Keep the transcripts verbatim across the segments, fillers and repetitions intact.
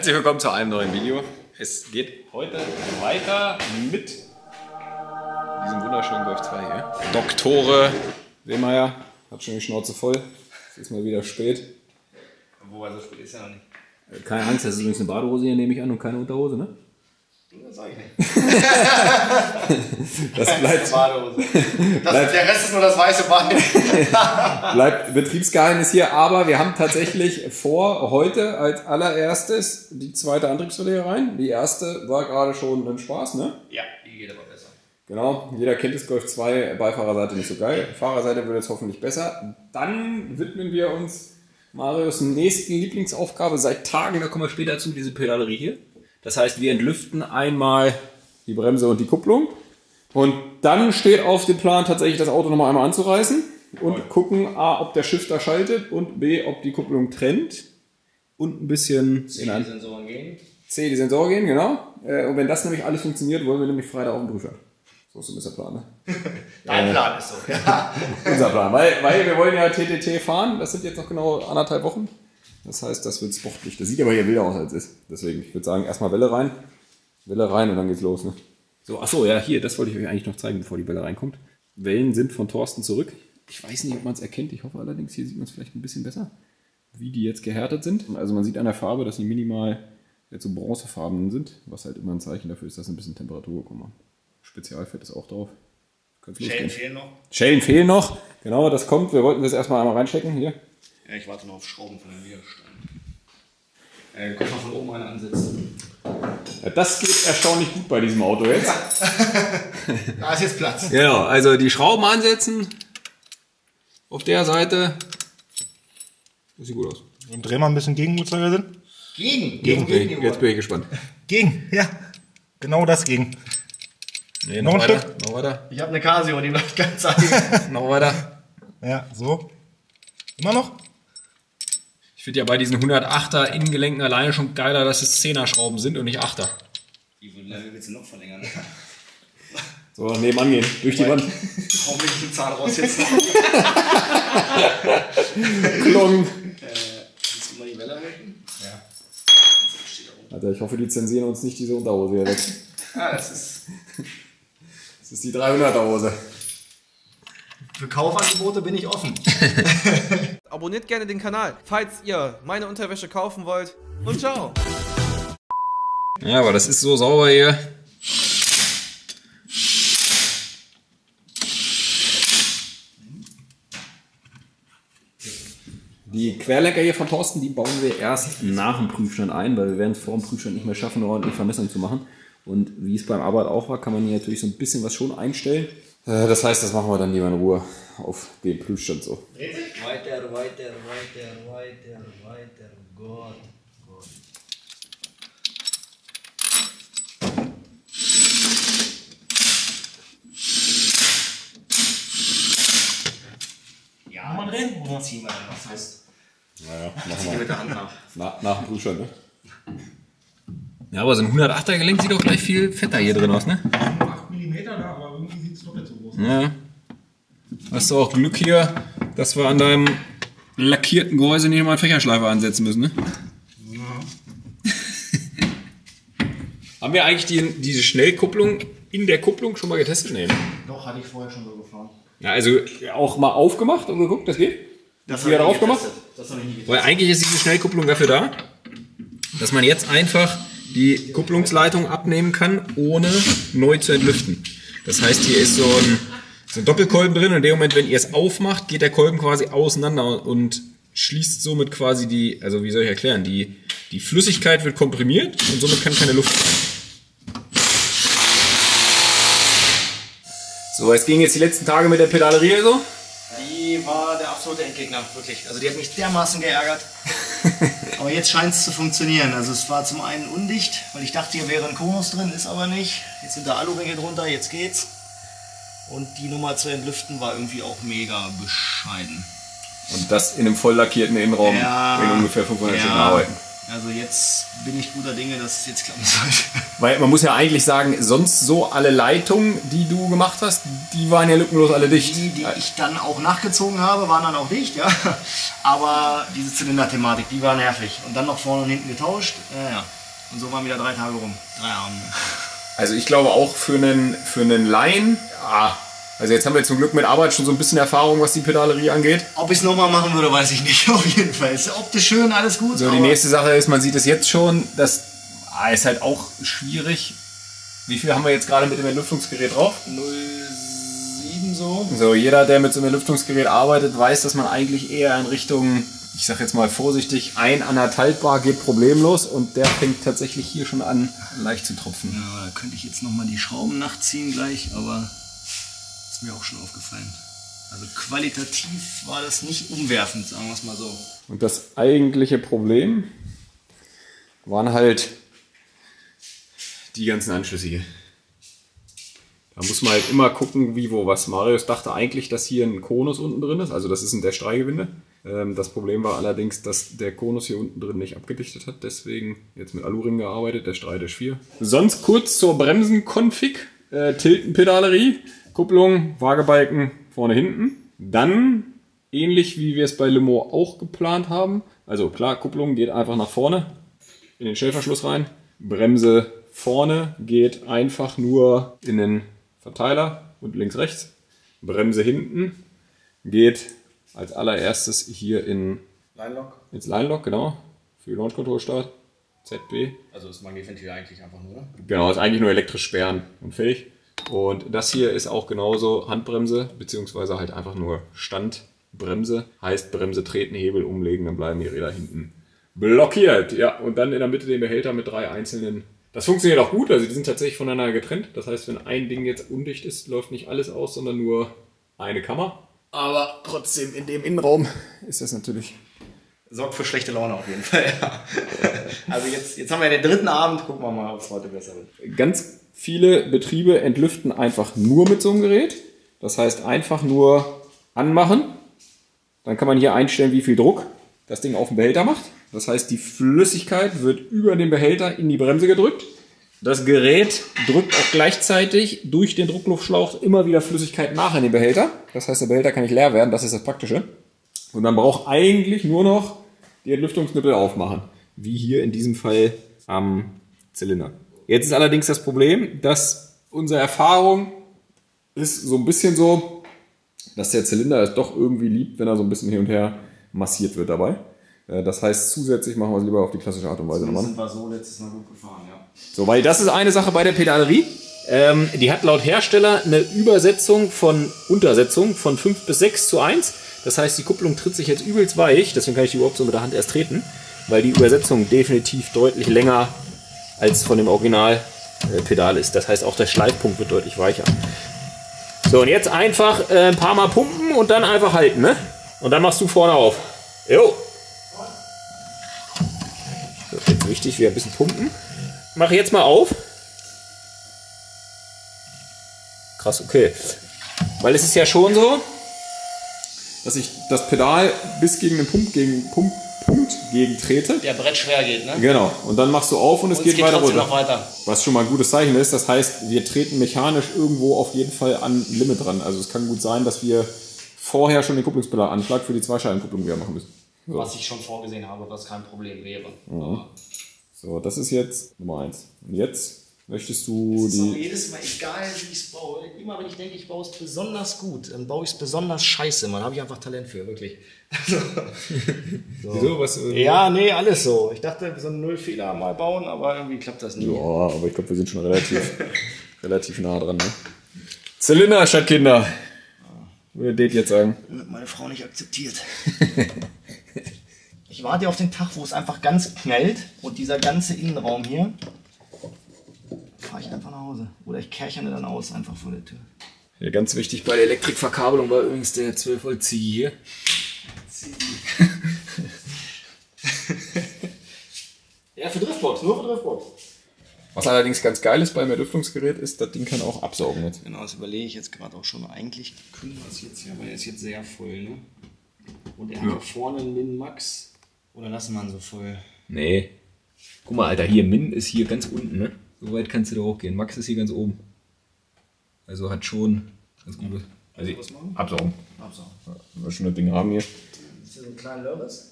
Herzlich willkommen zu einem neuen Video. Es geht heute weiter mit diesem wunderschönen Golf zwei hier. Doktore Wehmeier hat schon die Schnauze voll. Es ist mal wieder spät. Wobei so spät ist ja noch nicht. Keine Angst, das ist übrigens eine Badehose hier, nehme ich an, und keine Unterhose, ne? Das sag ich nicht. Das bleibt. Badehose. Das, bleibt, der Rest ist nur das weiße Bein. Bleibt Betriebsgeheimnis hier, aber wir haben tatsächlich vor, heute als allererstes die zweite Antriebswelle hier rein. Die erste war gerade schon ein Spaß, ne? Ja, die geht aber besser. Genau, jeder kennt das Golf zwei, Beifahrerseite nicht so geil. Fahrerseite wird jetzt hoffentlich besser. Dann widmen wir uns Marius nächsten Lieblingsaufgabe seit Tagen, da kommen wir später zu, diese Pedalerie hier. Das heißt, wir entlüften einmal die Bremse und die Kupplung. Und dann steht auf dem Plan tatsächlich das Auto nochmal einmal anzureißen und okay. gucken, A, ob der Shifter schaltet und B, ob die Kupplung trennt. Und ein bisschen... C, die Sensoren gehen. C, die Sensoren gehen, genau. Und wenn das nämlich alles funktioniert, wollen wir nämlich Freitag auf den Prüfer. So ist so ein bisschen der Plan, ne? Dein äh, Plan ist so, ja. Unser Plan, weil, weil wir wollen ja T T T fahren. Das sind jetzt noch genau anderthalb Wochen. Das heißt, das wird sportlich. Das sieht aber hier wilder aus, als es ist. Deswegen, ich würde sagen, erstmal Welle rein. Welle rein und dann geht's los, ne? So, achso, ja, hier, das wollte ich euch eigentlich noch zeigen, bevor die Welle reinkommt. Wellen sind von Thorsten zurück. Ich weiß nicht, ob man es erkennt. Ich hoffe allerdings, hier sieht man es vielleicht ein bisschen besser, wie die jetzt gehärtet sind. Also man sieht an der Farbe, dass sie minimal jetzt so bronzefarbenen sind, was halt immer ein Zeichen dafür ist, dass ein bisschen Temperatur bekommen. Spezialfett ist auch drauf. Schellen fehlen noch. Schellen fehlen noch. Genau, das kommt. Wir wollten das erstmal einmal reinstecken. Hier. Ja, ich warte noch auf Schrauben von dem Widerstand. Äh, kannst du mal von oben eine ansetzen. Ja, das geht erstaunlich gut bei diesem Auto jetzt. Da ist jetzt Platz. Genau, also die Schrauben ansetzen. Auf der Seite. Das sieht gut aus. Und drehen wir ein bisschen gegen, wo wir sind. Gegen? Gegen, gegen jetzt bin ich gespannt. Gegen, ja. Genau das gegen. Nee, noch, noch ein weiter, Stück. Noch weiter. Ich habe eine Casio, die bleibt ganz eigen. Noch weiter. Ja, so. Immer noch? Ich finde ja bei diesen hundertachter Innengelenken alleine schon geiler, dass es zehner Schrauben sind und nicht achter. Wie willst du noch verlängern? So, nebenan gehen, durch die Wand. Warum will ich den Zahn raus jetzt noch? Klong. Äh, kannst du mal die Welle halten? Ja. Alter, ich hoffe, die zensieren uns nicht diese Unterhose hier weg. Ah, das ist... Das ist die dreihunderter Hose. Für Kaufangebote bin ich offen. Abonniert gerne den Kanal, falls ihr meine Unterwäsche kaufen wollt. Und ciao. Ja, aber das ist so sauber hier. Die Querlenker hier von Thorsten, die bauen wir erst nach dem Prüfstand ein, weil wir werden es vor dem Prüfstand nicht mehr schaffen, eine ordentliche Vermessung zu machen. Und wie es beim Arbeit auch war, kann man hier natürlich so ein bisschen was schon einstellen. Das heißt, das machen wir dann lieber in Ruhe auf dem Prüfstand so. Weiter, weiter, weiter, weiter, weiter, Gott, Gott. Ja, mal drehen, oder? Ziehen wir dann was fest. Naja, machen Ziehen wir mit der Hand nach. Na, nach dem Prüfstand, ne? Ja, aber so ein hundertachter Gelenk sieht doch gleich viel fetter hier drin aus, ne? acht Millimeter da, aber irgendwie sieht es doppelt so groß aus. Ja. Hast du auch Glück hier, dass wir an deinem lackierten Gehäuse nicht mal einen Fächerschleifer ansetzen müssen, ne? Ja. Haben wir eigentlich die, diese Schnellkupplung in der Kupplung schon mal getestet? Nee. Doch, hatte ich vorher schon so gefahren. Ja, also auch mal aufgemacht und geguckt, das geht? Das wieder drauf gemacht? Das habe ich nie getestet. Weil eigentlich ist diese Schnellkupplung dafür da, dass man jetzt einfach die Kupplungsleitung abnehmen kann, ohne neu zu entlüften. Das heißt, hier ist so ein, so ein Doppelkolben drin und in dem Moment, wenn ihr es aufmacht, geht der Kolben quasi auseinander und schließt somit quasi die, also wie soll ich erklären, die, die Flüssigkeit wird komprimiert und somit kann keine Luft rein. So, es ging jetzt die letzten Tage mit der Pedalerie so. Die war der absolute Endgegner, wirklich. Also die hat mich dermaßen geärgert. Aber jetzt scheint es zu funktionieren. Also es war zum einen undicht, weil ich dachte, hier wäre ein Konus drin, ist aber nicht. Jetzt sind da Aluringe drunter, jetzt geht's. Und die Nummer zu entlüften war irgendwie auch mega bescheiden. Und das in einem voll lackierten Innenraum ja, in ungefähr fünfhundert ja, Stunden arbeiten. Also jetzt bin ich guter Dinge, dass es jetzt klappen sollte. Weil man muss ja eigentlich sagen, sonst so alle Leitungen, die du gemacht hast, die waren ja lückenlos alle dicht. Die, die ich dann auch nachgezogen habe, waren dann auch dicht, ja. Aber diese Zylinder-Thematik, die war nervig. Und dann noch vorne und hinten getauscht. Ja, ja. Und so waren wieder drei Tage rum. Drei Abende. Also ich glaube auch für einen, für einen Laien, ja, also jetzt haben wir zum Glück mit Arbeit schon so ein bisschen Erfahrung, was die Pedalerie angeht. Ob ich es nochmal machen würde, weiß ich nicht. Auf jeden Fall. Ist optisch schön, alles gut. So, die nächste Sache ist, man sieht es jetzt schon, das ah, ist halt auch schwierig. Wie viel haben wir jetzt gerade mit dem Entlüftungsgerät drauf? null Komma sieben so. So, jeder, der mit so einem Entlüftungsgerät arbeitet, weiß, dass man eigentlich eher in Richtung, ich sag jetzt mal vorsichtig, ein anderthalb Bar geht problemlos und der fängt tatsächlich hier schon an, leicht zu tropfen. Ja, da könnte ich jetzt nochmal die Schrauben nachziehen gleich, aber ist mir auch schon aufgefallen. Also qualitativ war das nicht umwerfend, sagen wir es mal so. Und das eigentliche Problem waren halt die ganzen Anschlüsse hier. Da muss man halt immer gucken, wie, wo, was. Marius dachte eigentlich, dass hier ein Konus unten drin ist, also das ist ein Dash-drei-Gewinde. Ähm, das Problem war allerdings, dass der Konus hier unten drin nicht abgedichtet hat, deswegen jetzt mit Aluring gearbeitet, Dash drei, Dash vier. Sonst kurz zur Bremsen-Config, äh, Tilten-Pedalerie, Kupplung, Waagebalken vorne, hinten. Dann, ähnlich wie wir es bei Limo auch geplant haben, also klar, Kupplung geht einfach nach vorne, in den Stellverschluss rein, Bremse vorne geht einfach nur in den Verteiler und links, rechts. Bremse hinten geht als allererstes hier in Line-Lock? ins Line-Lock, genau, für die Launch-Control-Start, Z B. Also das Magnetventil eigentlich einfach nur, ne? Genau, ist eigentlich nur elektrisch sperren und fertig. Und das hier ist auch genauso Handbremse, beziehungsweise halt einfach nur Standbremse. Heißt Bremse treten, Hebel umlegen, dann bleiben die Räder hinten blockiert. Ja, und dann in der Mitte den Behälter mit drei einzelnen. Das funktioniert auch gut, also die sind tatsächlich voneinander getrennt. Das heißt, wenn ein Ding jetzt undicht ist, läuft nicht alles aus, sondern nur eine Kammer. Aber trotzdem in dem Innenraum ist das natürlich... Sorgt für schlechte Laune auf jeden Fall, ja. Also jetzt, jetzt haben wir den dritten Abend, gucken wir mal, ob es heute besser wird. Ganz viele Betriebe entlüften einfach nur mit so einem Gerät. Das heißt, einfach nur anmachen. Dann kann man hier einstellen, wie viel Druck das Ding auf den Behälter macht. Das heißt, die Flüssigkeit wird über den Behälter in die Bremse gedrückt. Das Gerät drückt auch gleichzeitig durch den Druckluftschlauch immer wieder Flüssigkeit nach in den Behälter. Das heißt, der Behälter kann nicht leer werden, das ist das Praktische. Und man braucht eigentlich nur noch die Entlüftungsnippel aufmachen. Wie hier in diesem Fall am Zylinder. Jetzt ist allerdings das Problem, dass unsere Erfahrung ist so ein bisschen so, dass der Zylinder es doch irgendwie liebt, wenn er so ein bisschen hin und her massiert wird dabei. Das heißt, zusätzlich machen wir es lieber auf die klassische Art und Weise nochmal. Sind wir so letztes Mal gut gefahren, ja. So, weil das ist eine Sache bei der Pedalerie. Ähm, die hat laut Hersteller eine Übersetzung von Untersetzung von fünf bis sechs zu eins. Das heißt, die Kupplung tritt sich jetzt übelst weich. Deswegen kann ich die überhaupt so mit der Hand erst treten. Weil die Übersetzung definitiv deutlich länger als von dem Originalpedal ist. Das heißt, auch der Schleifpunkt wird deutlich weicher. So, und jetzt einfach äh, ein paar Mal pumpen und dann einfach halten, ne? Und dann machst du vorne auf. Jo! So, jetzt wichtig, wieder ein bisschen pumpen. Mach jetzt mal auf. Krass, okay. Weil es ist ja schon so, dass ich das Pedal bis gegen den Pump gegen Pump Punkt gegen trete. Der Brett schwer geht, ne? Genau. Und dann machst du auf und, und es geht, geht weiter runter. runter. Noch weiter. Was schon mal ein gutes Zeichen ist. Das heißt, wir treten mechanisch irgendwo auf jeden Fall an Limit dran. Also es kann gut sein, dass wir vorher schon den Kupplungspedalanschlag für die Zweischeibenkupplung wieder machen müssen. So. Was ich schon vorgesehen habe, was kein Problem wäre. Mhm. So, das ist jetzt Nummer eins. Und jetzt möchtest du das ist auch die... jedes Mal, egal wie ich es baue, immer wenn ich denke, ich baue es besonders gut, dann baue ich es besonders scheiße. Man, habe ich einfach Talent für, wirklich. So. Wieso? Was, äh, Ja, nee, alles so. Ich dachte, so einen Null-Fehler mal bauen, aber irgendwie klappt das nie. Ja, aber ich glaube, wir sind schon relativ, relativ nah dran. Ne? Zylinder statt Kinder. Würde das jetzt sagen. Wird meine Frau nicht akzeptiert. Ich warte auf den Tag, wo es einfach ganz knallt und dieser ganze Innenraum hier, fahre ich einfach nach Hause. Oder ich kercherne dann aus, einfach vor der Tür. Ja, ganz wichtig bei der Elektrikverkabelung war übrigens der zwölf Volt Zieh hier. Ja, für Driftbox, nur für Driftbox. Was allerdings ganz geil ist beim Entlüftungsgerät ist, das Ding kann auch absaugen jetzt. Genau, das überlege ich jetzt gerade auch schon. Eigentlich können wir es jetzt hier, aber er ist jetzt sehr voll, ne? Und er hat ja vorne einen Min-Max. Oder lassen wir ihn so voll? Nee, Guck mal, Alter, hier, Min ist hier ganz unten, ne? So weit kannst du da hochgehen. Max ist hier ganz oben. Also hat schon ganz gut. Also ich, absaugen. Absaugen. Ja, wir schon das Ding haben hier. Ist hier so ein kleiner Lörres?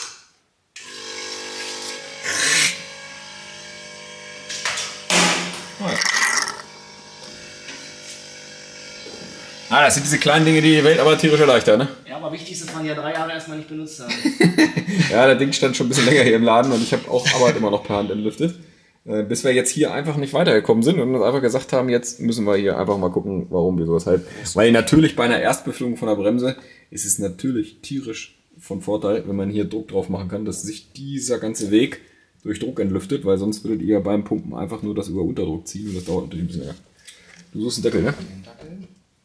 Ah, das sind diese kleinen Dinge, die die Welt aber tierisch erleichtern, ne? Ja, aber wichtig ist, dass man ja drei Jahre erstmal nicht benutzt haben. Ja, das Ding stand schon ein bisschen länger hier im Laden und ich habe auch Arbeit immer noch per Hand entlüftet. Äh, bis wir jetzt hier einfach nicht weitergekommen sind und uns einfach gesagt haben, jetzt müssen wir hier einfach mal gucken, warum, wieso, weshalb. Weil natürlich bei einer Erstbefüllung von der Bremse ist es natürlich tierisch von Vorteil, wenn man hier Druck drauf machen kann, dass sich dieser ganze Weg durch Druck entlüftet, weil sonst würdet ihr beim Pumpen einfach nur das über Unterdruck ziehen und das dauert natürlich ein bisschen länger. Du suchst einen Deckel, ne? Den Deckel.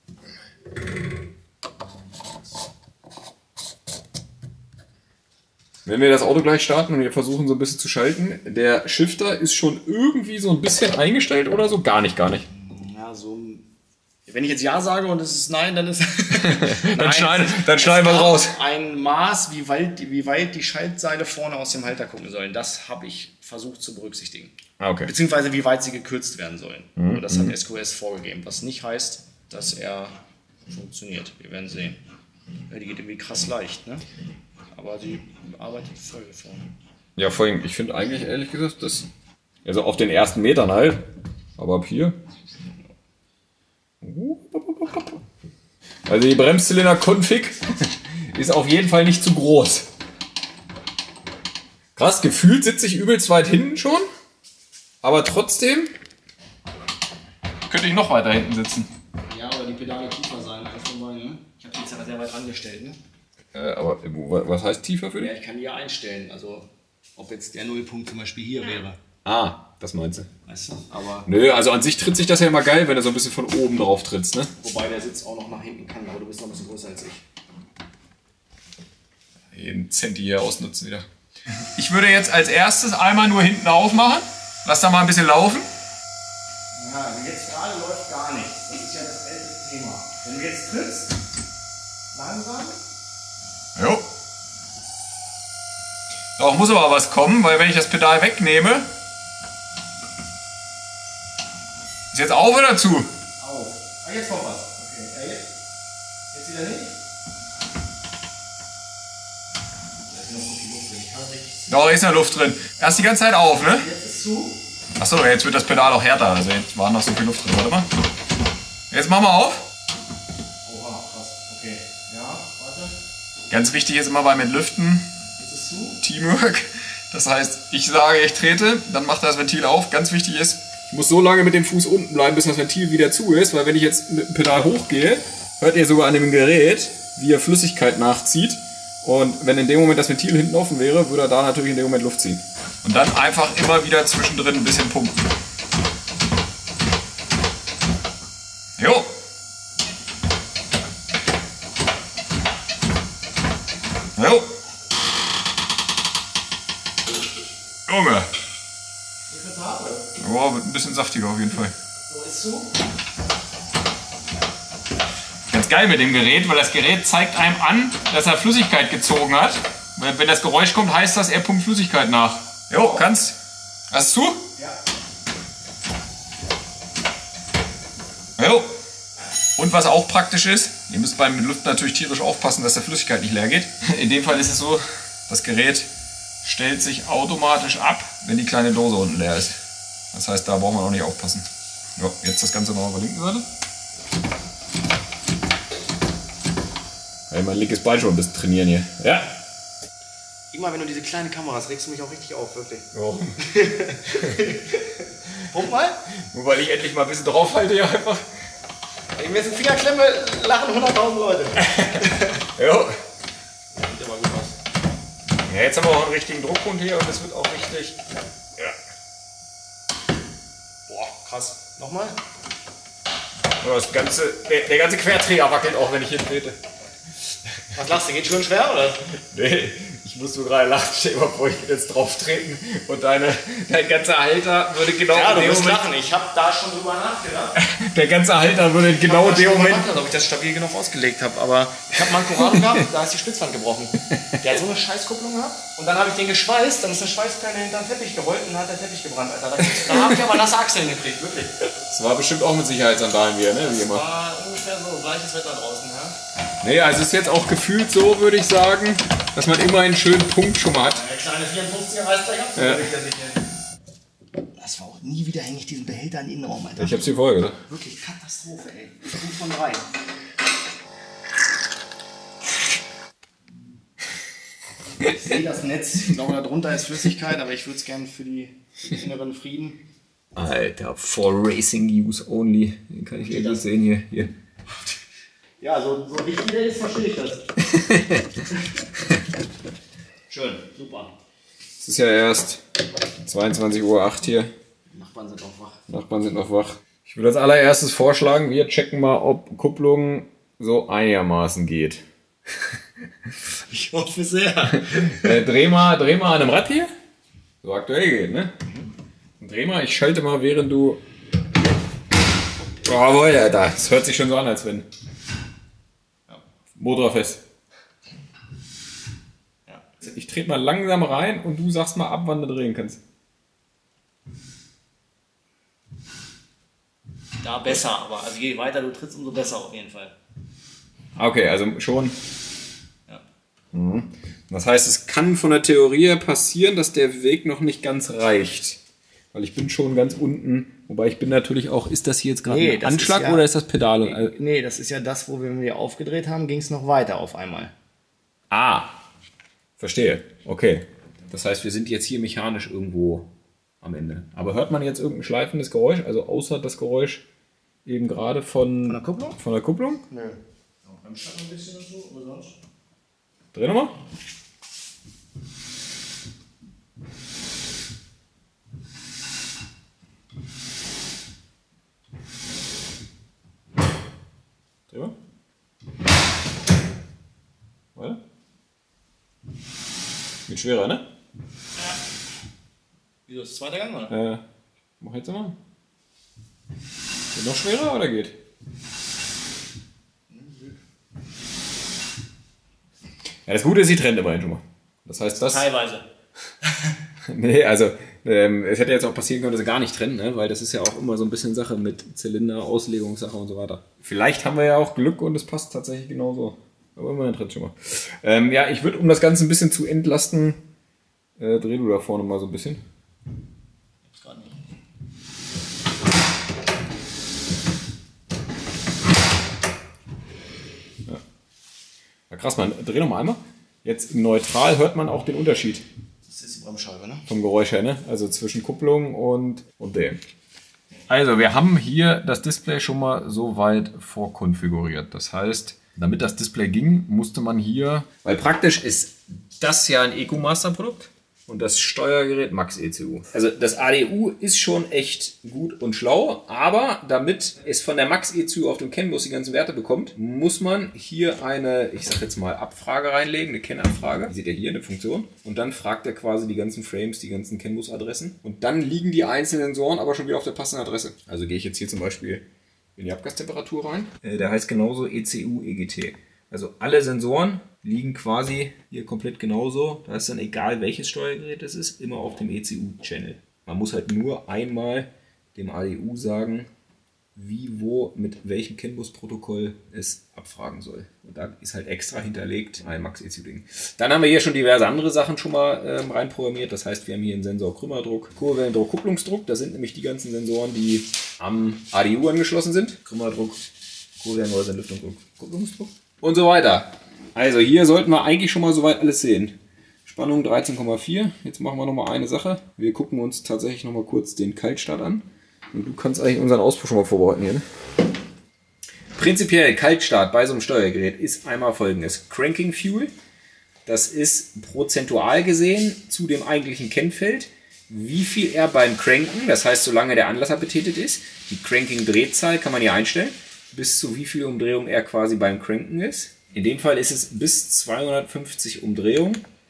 Wenn wir das Auto gleich starten und wir versuchen so ein bisschen zu schalten, der Shifter ist schon irgendwie so ein bisschen eingestellt oder so? Gar nicht, gar nicht. Ja, so. Wenn ich jetzt Ja sage und es ist Nein, dann ist. dann schneiden, dann schneiden wir raus. Ein Maß, wie weit, wie weit die Schaltseile vorne aus dem Halter gucken sollen, das habe ich versucht zu berücksichtigen. Ah, okay. Beziehungsweise wie weit sie gekürzt werden sollen. Mhm. Das hat S Q S vorgegeben, was nicht heißt, dass er funktioniert. Wir werden sehen. Ja, die geht irgendwie krass leicht, ne? Aber sie arbeitet voll vorne. Ja, vor allem, ich finde eigentlich ehrlich gesagt, dass. Also auf den ersten Metern halt. Aber ab hier. Also die Bremszylinder-Config ist auf jeden Fall nicht zu groß. Krass, gefühlt sitze ich übelst weit hinten schon. Aber trotzdem könnte ich noch weiter hinten sitzen. Ja, aber die Pedale tiefer sein als von meinen, ne? Ich habe die jetzt aber sehr weit angestellt, ne? Äh, aber was heißt tiefer für dich? Ja, ich kann die ja einstellen. Also, ob jetzt der Nullpunkt zum Beispiel hier wäre. Ah, das meinst du. Weißt du? Aber. Nö, also an sich tritt sich das ja immer geil, wenn du so ein bisschen von oben drauf trittst, ne? Wobei der Sitz auch noch nach hinten kann, aber du bist noch ein bisschen größer als ich. Jeden Centi hier ausnutzen wieder. Ich würde jetzt als erstes einmal nur hinten aufmachen. Lass da mal ein bisschen laufen. Ja, jetzt gerade läuft gar nichts. Das ist ja das älteste Thema. Wenn du jetzt trittst, langsam. Jo. Doch muss aber was kommen, weil wenn ich das Pedal wegnehme. Ist jetzt auf oder zu? Auf. Ah, jetzt kommt was. Okay, ja, jetzt. Jetzt wieder nicht. Da ist noch so viel Luft drin. Ich kann richtig ziehen. Doch, ist ja Luft drin. Erst die ganze Zeit auf, ne? Jetzt ist zu. Achso, jetzt wird das Pedal auch härter. Also jetzt war noch so viel Luft drin. Warte mal. Jetzt machen wir auf. Oha, krass. Okay. Ja, warte. Ganz wichtig ist immer beim Entlüften. Jetzt ist zu. Teamwork. Das heißt, ich sage, ich trete, dann macht das Ventil auf. Ganz wichtig ist, ich muss so lange mit dem Fuß unten bleiben, bis das Ventil wieder zu ist, weil wenn ich jetzt mit dem Pedal hochgehe, hört ihr sogar an dem Gerät, wie er Flüssigkeit nachzieht. Und wenn in dem Moment das Ventil hinten offen wäre, würde er da natürlich in dem Moment Luft ziehen. Und dann einfach immer wieder zwischendrin ein bisschen pumpen. Jo. Jo. Junge. Wow, wird ein bisschen saftiger auf jeden Fall. So, ist zu. Ganz geil mit dem Gerät, weil das Gerät zeigt einem an, dass er Flüssigkeit gezogen hat. Wenn das Geräusch kommt, heißt das, er pumpt Flüssigkeit nach. Jo, kannst. Hast du? Ja. Jo. Und was auch praktisch ist, ihr müsst beim Lüften natürlich tierisch aufpassen, dass der Flüssigkeit nicht leer geht. In dem Fall ist es so, das Gerät stellt sich automatisch ab, wenn die kleine Dose unten leer ist. Das heißt, da braucht man auch nicht aufpassen. Ja, jetzt das Ganze noch auf der linken Seite. Hey, mein linkes Bein schon ein bisschen trainieren hier. Ja. Immer wenn du diese kleine Kamera hast, regst du mich auch richtig auf, wirklich. Warum? Pump mal. Nur weil ich endlich mal ein bisschen draufhalte hier einfach. Wenn ich mir jetzt einen Finger klemme, lachen hunderttausend Leute. Jo. Sieht aber gut aus. Ja, jetzt haben wir auch einen richtigen Druckpunkt hier und es wird auch richtig. Ja. Boah, krass. Nochmal? Das ganze, der, der ganze Querträger wackelt auch, wenn ich hier trete. Was lachst du? Geht schon schwer, oder? Nee, ich Ich muss nur gerade lachen, stell dir mal vor, ich würde jetzt drauf treten und deine, dein ganzer Halter würde genau Ja, in du dem musst Moment, lachen. Ich habe da schon drüber nachgedacht. der ganze Halter würde genau in dem Moment, Gemacht, ob ich das stabil genug ausgelegt habe. Aber ich habe mal einen Corrado gehabt, da ist die Spitzwand gebrochen. Der hat so eine Scheißkupplung gehabt. Und dann habe ich den geschweißt, dann ist der Schweißperle hinter den Teppich gerollt und dann hat der Teppich gebrannt, Alter. Da, da habe ich aber nasse Achseln gekriegt, wirklich. das war bestimmt auch mit Sicherheitssandalen wieder, ne, wie immer. War ungefähr so, gleiches Wetter draußen, ja. Nee, also es ist jetzt auch gefühlt so, würde ich sagen, dass man immer einen schönen Punkt schon mal hat. Der kleine vierundfünfziger reißt gleich ab, so Ja. bewegt er sich hier. Das war auch nie wieder hängig, diesen Behälter in den Innenraum, Alter. Ich hab's dir vorher gesagt. Wirklich Katastrophe, ey. Fünf von drei. Ich sehe das Netz, ich glaube, da drunter ist Flüssigkeit, aber ich würde es gerne für, die, für den inneren Frieden. Alter, for racing use only. Den kann ich gut sehen hier. hier. Ja, so, so wichtig der ist, verstehe ich das. Schön, super. Es ist ja erst zweiundzwanzig Uhr acht hier. Die Nachbarn sind auch wach. Nachbarn sind noch wach. Ich würde als allererstes vorschlagen, wir checken mal, ob Kupplung so einigermaßen geht. Ich hoffe sehr. äh, dreh, mal, dreh mal an einem Rad hier. So aktuell geht, ne? Und dreh mal, ich schalte mal, während du... Jawohl, ja, da. Das hört sich schon so an, als wenn... Motor fest. Ja. Ich trete mal langsam rein und du sagst mal ab, wann du drehen kannst. Da besser, aber also je weiter du trittst, umso besser auf jeden Fall. Okay, also schon. Ja. Mhm. Das heißt, es kann von der Theorie her passieren, dass der Weg noch nicht ganz reicht. Weil ich bin schon ganz unten. Wobei ich bin natürlich auch, ist das hier jetzt gerade Nee, ein das Anschlag ist ja- oder ist das Pedal? Nee, nee, das ist ja das, wo wir wir aufgedreht haben, ging es noch weiter auf einmal. Ah, verstehe. Okay. Das heißt, wir sind jetzt hier mechanisch irgendwo am Ende. Aber hört man jetzt irgendein schleifendes Geräusch? Also außer das Geräusch eben gerade von, Von der Kupplung? Von der Kupplung? Nö. Beim Schatten ein bisschen und so, aber sonst. Dreh nochmal. Dreh mal. Weiter. Wird schwerer, ne? Wieso ist das zweiter Gang, oder? Äh, mach jetzt mal. Wird noch schwerer oder geht? Ja, das Gute ist, sie trennt immerhin schon mal. Das heißt, das... Teilweise. Nee, also ähm, es hätte jetzt auch passieren können, dass sie gar nicht trennen, ne? Weil das ist ja auch immer so ein bisschen Sache mit Zylinder, Auslegungssache und so weiter. Vielleicht haben wir ja auch Glück und es passt tatsächlich genau so. Aber immerhin trennt schon mal. Ähm, ja, ich würde, um das Ganze ein bisschen zu entlasten, äh, dreh du da vorne mal so ein bisschen. Jetzt gerade nicht. Ja, krass, man, dreh noch mal einmal. Jetzt im Neutral hört man auch den Unterschied Das ist die Bremsscheibe, ne? vom Geräusch her, ne? Also zwischen Kupplung und, und dem. Also wir haben hier das Display schon mal so weit vorkonfiguriert. Das heißt, damit das Display ging, musste man hier... Weil praktisch ist das ja ein EcoMaster-Produkt und das Steuergerät Max E C U. Also das A D U ist schon echt gut und schlau, aber damit es von der Max E C U auf dem CAN-Bus die ganzen Werte bekommt, muss man hier eine, ich sag jetzt mal, Abfrage reinlegen, eine CAN-Abfrage. Die seht ihr hier, eine Funktion. Und dann fragt er quasi die ganzen Frames, die ganzen CAN-Bus-Adressen. Und dann liegen die einzelnen Sensoren aber schon wieder auf der passenden Adresse. Also gehe ich jetzt hier zum Beispiel in die Abgastemperatur rein. Äh, der heißt genauso E C U E G T. Also alle Sensoren liegen quasi hier komplett genauso. Da ist dann egal, welches Steuergerät es ist, immer auf dem E C U-Channel. Man muss halt nur einmal dem A D U sagen, wie, wo, mit welchem CAN-Bus-Protokoll es abfragen soll. Und da ist halt extra hinterlegt ein Max E C U-Ding. Dann haben wir hier schon diverse andere Sachen schon mal ähm, reinprogrammiert. Das heißt, wir haben hier einen Sensor Krümmerdruck, Kurvellendruck, Kupplungsdruck. Das sind nämlich die ganzen Sensoren, die am A D U angeschlossen sind. Krümmerdruck, Kurvellengehäuse, Lüftungsdruck, Kupplungsdruck und so weiter. Also hier sollten wir eigentlich schon mal soweit alles sehen. Spannung dreizehn Komma vier. Jetzt machen wir noch mal eine Sache. Wir gucken uns tatsächlich noch mal kurz den Kaltstart an. Und du kannst eigentlich unseren Auspuff schon mal vorbereiten hier, ne? Prinzipiell Kaltstart bei so einem Steuergerät ist einmal folgendes. Cranking Fuel. Das ist prozentual gesehen zu dem eigentlichen Kennfeld, wie viel er beim Cranken, das heißt solange der Anlasser betätigt ist, die Cranking-Drehzahl kann man hier einstellen, bis zu wie viel Umdrehungen er quasi beim Cranken ist. In dem Fall ist es bis zweihundertfünfzig Umdrehungen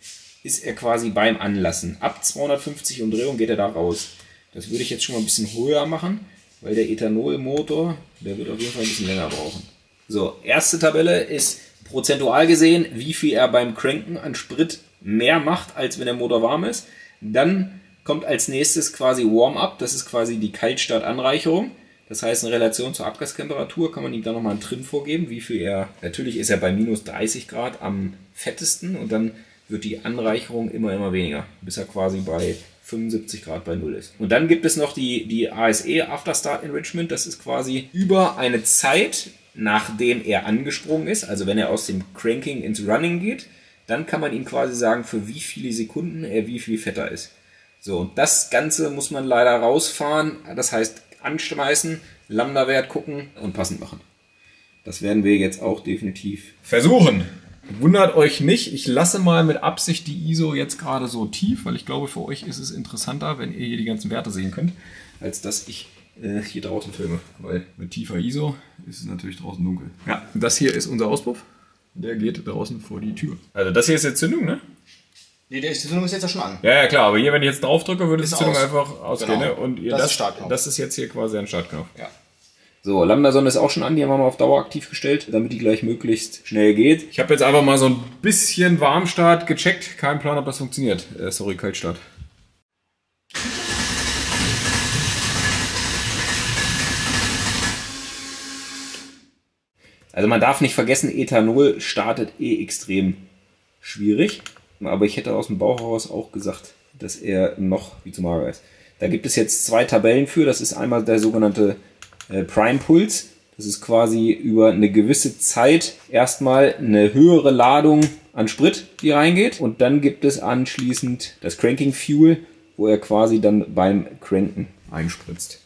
ist er quasi beim Anlassen. Ab zweihundertfünfzig Umdrehungen geht er da raus. Das würde ich jetzt schon mal ein bisschen höher machen, weil der Ethanolmotor, der wird auf jeden Fall ein bisschen länger brauchen. So, erste Tabelle ist prozentual gesehen, wie viel er beim Cranken an Sprit mehr macht, als wenn der Motor warm ist. Dann kommt als nächstes quasi Warm-up, das ist quasi die Kaltstartanreicherung. Das heißt, in Relation zur Abgastemperatur kann man ihm da nochmal einen Trim vorgeben, wie viel er, natürlich ist er bei minus dreißig Grad am fettesten und dann wird die Anreicherung immer, immer weniger, bis er quasi bei fünfundsiebzig Grad bei Null ist. Und dann gibt es noch die, die A S E, After Start Enrichment, das ist quasi über eine Zeit, nachdem er angesprungen ist, also wenn er aus dem Cranking ins Running geht, dann kann man ihm quasi sagen, für wie viele Sekunden er wie viel fetter ist. So, und das Ganze muss man leider rausfahren, das heißt anschmeißen, Lambda-Wert gucken und passend machen. Das werden wir jetzt auch definitiv versuchen. Wundert euch nicht, ich lasse mal mit Absicht die I S O jetzt gerade so tief, weil ich glaube, für euch ist es interessanter, wenn ihr hier die ganzen Werte sehen könnt, als dass ich äh, hier draußen filme. Weil mit tiefer I S O ist es natürlich draußen dunkel. Ja, das hier ist unser Auspuff. Der geht draußen vor die Tür. Also das hier ist jetzt Zündung, ne? Nee, die Zündung ist jetzt ja schon an. Ja, ja, klar, aber hier, wenn ich jetzt drauf drücke, würde die Zündung aus. einfach ausgehen. Genau. Ne? Und ihr, Das das, ist Startknopf. das ist jetzt hier quasi ein Startknopf. Ja. So, Lambda-Sonne ist auch schon an, die haben wir mal auf Dauer aktiv gestellt, damit die gleich möglichst schnell geht. Ich habe jetzt einfach mal so ein bisschen Warmstart gecheckt. Kein Plan, ob das funktioniert. Äh, sorry, Kaltstart. Also man darf nicht vergessen, Ethanol startet eh extrem schwierig. Aber ich hätte aus dem Bauch heraus auch gesagt, dass er noch viel zu mager ist. Da gibt es jetzt zwei Tabellen für. Das ist einmal der sogenannte äh, Prime Puls. Das ist quasi über eine gewisse Zeit erstmal eine höhere Ladung an Sprit, die reingeht. Und dann gibt es anschließend das Cranking Fuel, wo er quasi dann beim Cranken einspritzt.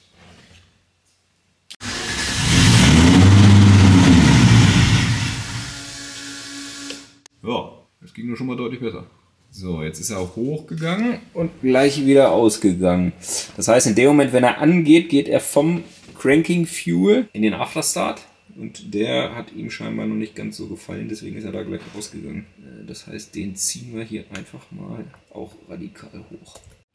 Ja, das ging nur schon mal deutlich besser. So, jetzt ist er auch hochgegangen und gleich wieder ausgegangen. Das heißt, in dem Moment, wenn er angeht, geht er vom Cranking Fuel in den Afterstart. Und der hat ihm scheinbar noch nicht ganz so gefallen, deswegen ist er da gleich rausgegangen. Das heißt, den ziehen wir hier einfach mal auch radikal hoch.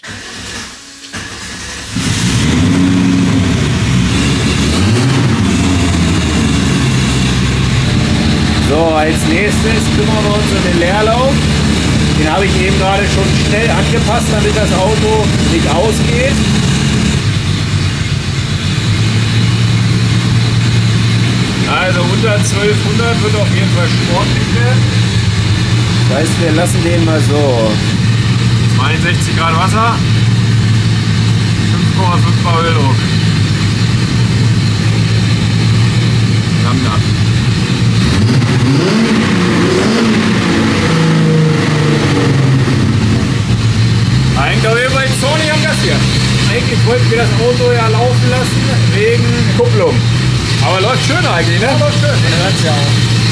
So, als nächstes kümmern wir uns um den Leerlauf. Den habe ich eben gerade schon schnell angepasst, damit das Auto nicht ausgeht. Also unter zwölfhundert wird auf jeden Fall sportlich werden. Das heißt, wir lassen den mal so. zweiundsechzig Grad Wasser, fünf Komma fünf Bar Öldruck. Lambda. Eigentlich aber bei Sony am Gas hier. Eigentlich wollten wir das Auto ja laufen lassen wegen Kupplung. Aber läuft schön eigentlich, ne? Ja, läuft schön. Ja, das ja auch.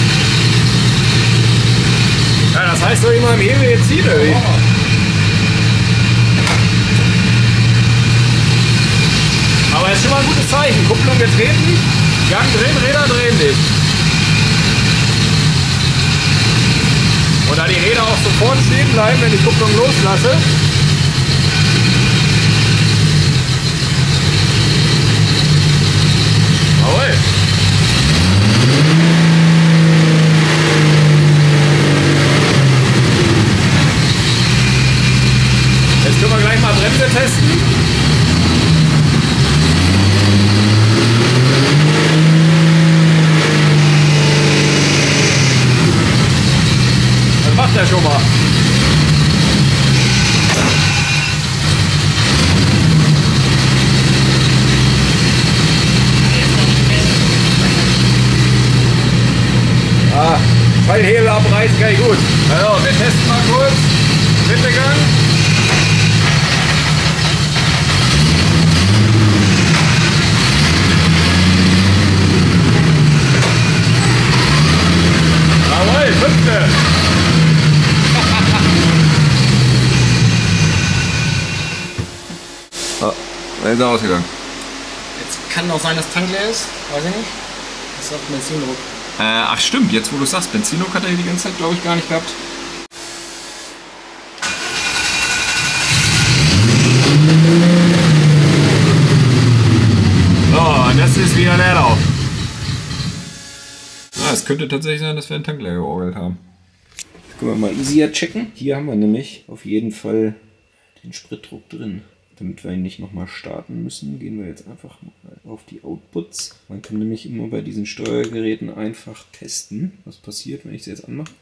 Ja, das heißt doch immer im Hebel jetzt zieht er. Ja. Aber es ist schon mal ein gutes Zeichen. Kupplung getreten, Gang drin, Räder drehen nicht. Und da die Räder auch sofort stehen bleiben, wenn ich die Kupplung loslasse. Jawohl. Jetzt können wir gleich mal Bremse testen. Das macht er schon mal. Ah, Schalthebel abreißen kann ich gut. Also, wir testen mal kurz. Dritte Gang. Jawohl, fünfte. Oh, da ist er ausgegangen. Jetzt kann auch sein, dass Tank leer ist. Weiß ich nicht. Das ist auch Benzindruck. Äh, ach stimmt, jetzt wo du sagst, Benzindruck hat er hier die ganze Zeit, glaube ich, gar nicht gehabt. es könnte tatsächlich sein, dass wir einen Tank leer georgelt haben. Können wir mal easier checken. Hier haben wir nämlich auf jeden Fall den Spritdruck drin. Damit wir ihn nicht nochmal starten müssen, gehen wir jetzt einfach mal auf die Outputs. Man kann nämlich immer bei diesen Steuergeräten einfach testen, was passiert, wenn ich sie jetzt anmache.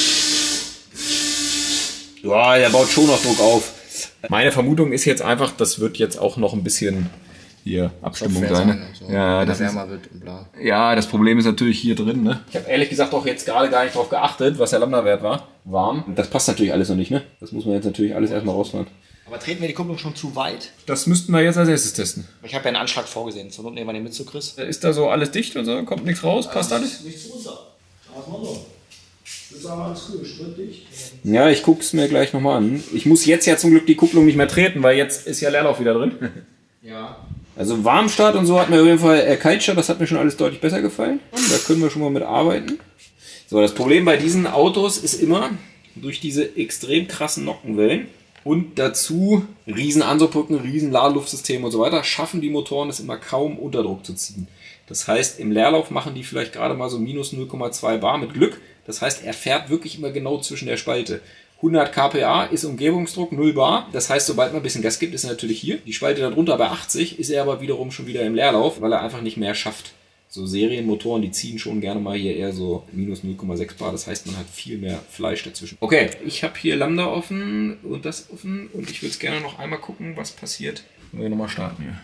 Ja, der baut schon noch Druck auf. Meine Vermutung ist jetzt einfach, das wird jetzt auch noch ein bisschen hier Abstimmung sein. Ne? So, ja, wenn das er wärmer ist, wird und bla. Ja, das Problem ist natürlich hier drin. Ne? Ich habe ehrlich gesagt auch jetzt gerade gar nicht drauf geachtet, was der Lambda-Wert war. Warm. Das passt natürlich alles noch nicht. Ne? Das muss man jetzt natürlich alles erstmal rausfahren. Aber treten wir die Kupplung schon zu weit? Das müssten wir jetzt als erstes testen. Ich habe ja einen Anschlag vorgesehen. Zur Not nehmen wir den mit zu Chris. Ist da so alles dicht und so? Kommt nichts raus? Passt alles? Nichts runter. Was machen wir? Ich würde sagen, alles cool, spritdicht. Ja, ich gucke es mir gleich nochmal an. Ich muss jetzt ja zum Glück die Kupplung nicht mehr treten, weil jetzt ist ja Leerlauf wieder drin. Ja. Also Warmstart und so hat mir auf jeden Fall, äh, Kaltstart, das hat mir schon alles deutlich besser gefallen. Da können wir schon mal mit arbeiten. So, das Problem bei diesen Autos ist immer, durch diese extrem krassen Nockenwellen und dazu riesen Ansaugbrücken, riesen Ladeluftsystem und so weiter, schaffen die Motoren es immer kaum unter Druck zu ziehen. Das heißt, im Leerlauf machen die vielleicht gerade mal so minus null Komma zwei Bar mit Glück. Das heißt, er fährt wirklich immer genau zwischen der Spalte. hundert Kilometer pro Stunde ist Umgebungsdruck, null Bar. Das heißt, sobald man ein bisschen Gas gibt, ist er natürlich hier. Die Spalte darunter bei achtzig ist er aber wiederum schon wieder im Leerlauf, weil er einfach nicht mehr schafft. So Serienmotoren, die ziehen schon gerne mal hier eher so minus null Komma sechs Bar. Das heißt, man hat viel mehr Fleisch dazwischen. Okay, ich habe hier Lambda offen und das offen. Und ich würde es gerne noch einmal gucken, was passiert, wenn wir nochmal starten hier.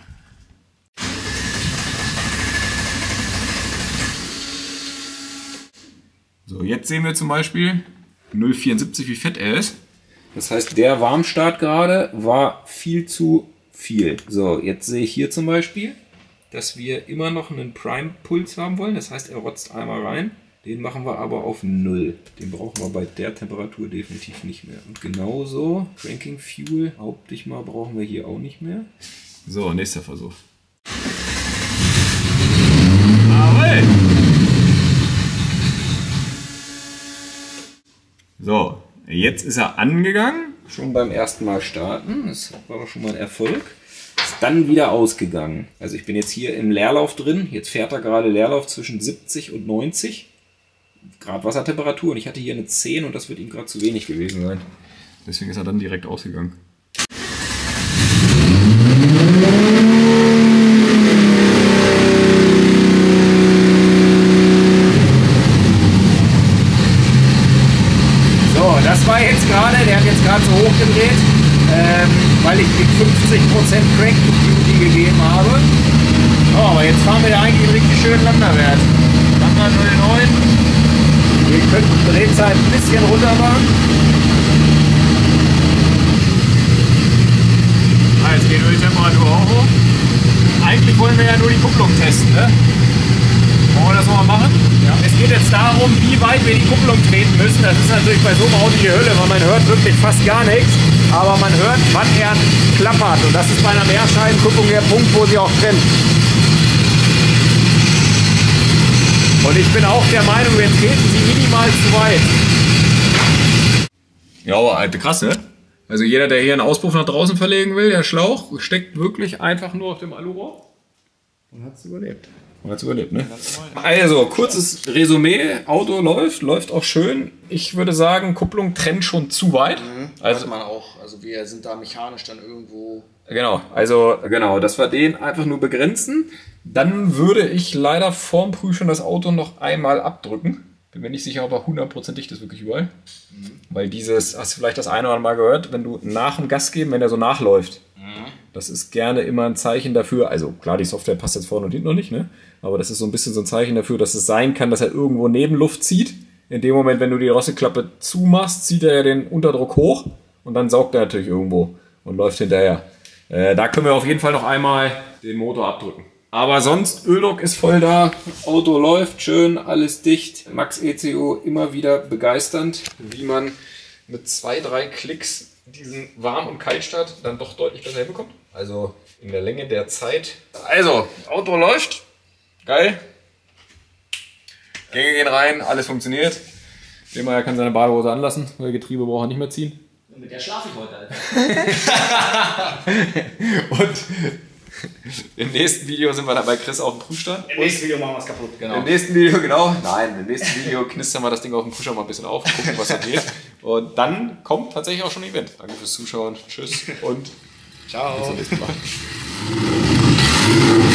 So, jetzt sehen wir zum Beispiel null Komma vierundsiebzig, wie fett er ist. Das heißt, der Warmstart gerade war viel zu viel. So, jetzt sehe ich hier zum Beispiel, dass wir immer noch einen Prime-Puls haben wollen. Das heißt, er rotzt einmal rein. Den machen wir aber auf null. Den brauchen wir bei der Temperatur definitiv nicht mehr. Und genauso, Cranking Fuel, hauptsächlich mal brauchen wir hier auch nicht mehr. So, nächster Versuch. Jawohl! So, jetzt ist er angegangen. Schon beim ersten Mal starten. Das war doch schon mal ein Erfolg. Ist dann wieder ausgegangen. Also ich bin jetzt hier im Leerlauf drin. Jetzt fährt er gerade Leerlauf zwischen siebzig und neunzig Grad Wassertemperatur. Und ich hatte hier eine zehn und das wird ihm gerade zu wenig gewesen sein. Deswegen ist er dann direkt ausgegangen. Das war jetzt gerade, der hat jetzt gerade so hoch gedreht, ähm, weil ich ihm fünfzig Prozent Crank Duty gegeben habe. Oh, aber jetzt fahren wir da eigentlich einen richtig schönen Lambda-Wert. Lambda null neun. Wir könnten Drehzeit ein bisschen runter machen. Ah, jetzt geht nur die Temperatur auch hoch. Eigentlich wollen wir ja nur die Kupplung testen, ne? Wollen wir das nochmal machen? Ja. Es geht jetzt darum, wie weit wir die Kupplung treten müssen. Das ist natürlich bei so einem Auto die Hölle, weil man hört wirklich fast gar nichts. Aber man hört, wann er klappert. Und das ist bei einer Mehrscheibenkupplung der Punkt, wo sie auch trennt. Und ich bin auch der Meinung, wir treten sie minimal zu weit. Ja, aber krass, ne? Also jeder, der hier einen Auspuff nach draußen verlegen will, der Schlauch steckt wirklich einfach nur auf dem Alurohr und hat es überlebt. Und hat es überlebt, ne? Also, kurzes Resümee. Auto läuft, läuft auch schön. Ich würde sagen, Kupplung trennt schon zu weit. Mhm, also man auch. Also wir sind da mechanisch dann irgendwo... Genau, also genau, dass wir den einfach nur begrenzen. Dann würde ich leider vorm Prüfen das Auto noch einmal abdrücken. Bin mir nicht sicher, ob er hundertprozentig das wirklich überall. Mhm. Weil dieses, hast du vielleicht das eine oder andere Mal gehört, wenn du nach dem Gas geben, wenn der so nachläuft. Mhm. Das ist gerne immer ein Zeichen dafür, also klar, die Software passt jetzt vorne und hinten noch nicht, ne? Aber das ist so ein bisschen so ein Zeichen dafür, dass es sein kann, dass er irgendwo Nebenluft zieht. In dem Moment, wenn du die Rosseklappe zumachst, zieht er ja den Unterdruck hoch und dann saugt er natürlich irgendwo und läuft hinterher. Äh, da können wir auf jeden Fall noch einmal den Motor abdrücken. Aber sonst, Öldruck ist voll da, Auto läuft schön, alles dicht. Max E C U immer wieder begeisternd, wie man mit zwei, drei Klicks diesen Warm- und Kaltstart dann doch deutlich besser hinbekommt. Also in der Länge der Zeit. Also, Auto läuft. Geil. Gänge gehen rein, alles funktioniert. Lehmeier kann seine Badehose anlassen, weil Getriebe braucht er nicht mehr ziehen. Und mit der schlafe ich heute, Alter. Und Im nächsten Video sind wir dann bei Chris auf dem Prüfstand. Im nächsten Video machen wir es kaputt, genau. Im nächsten Video, genau. Nein, im nächsten Video knistern wir das Ding auf dem Prüfstand mal ein bisschen auf und gucken, was da geht. Und dann kommt tatsächlich auch schon ein Event. Danke fürs Zuschauen. Tschüss und Ciao. bis zum nächsten Mal.